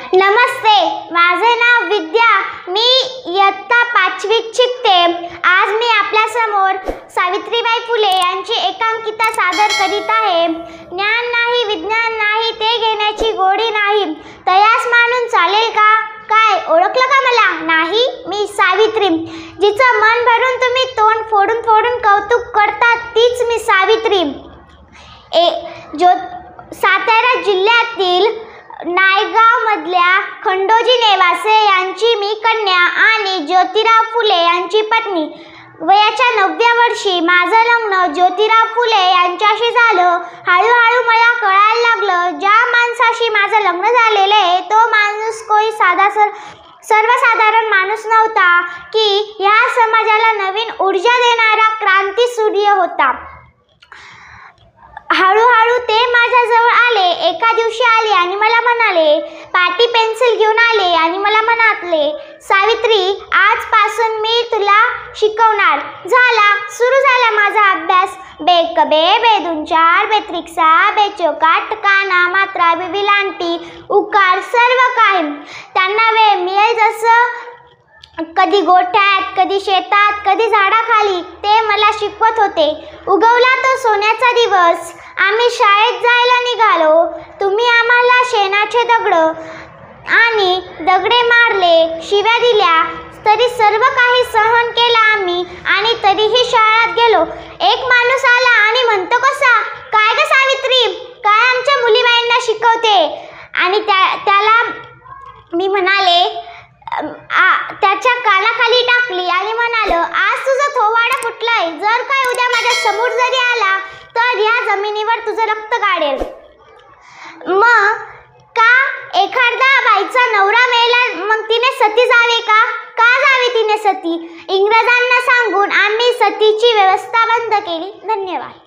नमस्ते, माझे नाव विद्या. मी इयत्ता 5वीत शिकते. आज मी आपल्यासमोर सावित्रीबाई फुले यांची एकांकिका सादर करीत आहे. ज्ञान नाही, विज्ञान नाही, ते घेण्याची गोडी नाही. तयास मानून चालेल का? काय ओळखलं का मला? नाही, मी सावित्री. जिचं मन भरून तुम्ही तोंड फोडून फोडून कौतुक करता, तीच मी सावित्री. सातारा जिल्ह्यातील नायगाव मधल्या खंडोजी नेवासे यांची मी कन्या आणि ज्योतिराव फुले यांची पत्नी. वयाच्या 9व्या वर्षी माझं लग्न ज्योतिराव फुले यांच्याशी झालं. हळूहळू मला कळायला लागलं, ज्या माणसाशी माझं लग्न झालेलं आहे तो माणूस कोणी सर्वसाधारण माणूस नव्हता, की ह्या समाजाला नवीन ऊर्जा देणारा क्रांती सूर्य होता. हळूहळू ते माझ्याजवळ आले. एका दिवशी आले आणि मला म्हणाले, पाटी पेन्सिल घेऊन आले आणि मला म्हणाले, सावित्री, आजपासून मी तुला शिकवणार. सुरू झाला माझा अभ्यास. बेक बे, बेदून चार, बेत्रिक्सा, बेचोकाट, काना, मात्रा, बिबिलांटी, उकार, सर्व काही. त्यांना वेळ मिळेल जसं, कधी गोठ्यात, कधी शेतात, कधी झाडाखाली ते मला शिकवत होते. उगवला तो सोन्याचा दिवस. आम्ही शाळेत जायला निघालो. तुम्ही आम्हाला शेणाचे दगड आणि दगडे मारले, शिव्या दिल्या, तरी सर्व काही सहन केलं आम्ही आणि तरीही शाळेत गेलो. एक माणूस आला आणि म्हणतो, कसा काय ग सावित्री, काय आमच्या मुलीबाईंना शिकवते? आणि त्याला मी म्हणाले, त्याच्या कानाखाली टाकली आणि म्हणालो, आज तुझा थोवाडा फुटलाय. जर काय उद्या माझ्या समोर जरी आला तर ह्या जमिनीवर तुझं रक्त काढेल. मग का एखाद्या बाईचा नवरा मेला मग तिने सती जावे का? का जावे तिने सती? इंग्रजांना सांगून आम्ही सतीची व्यवस्था बंद केली. धन्यवाद.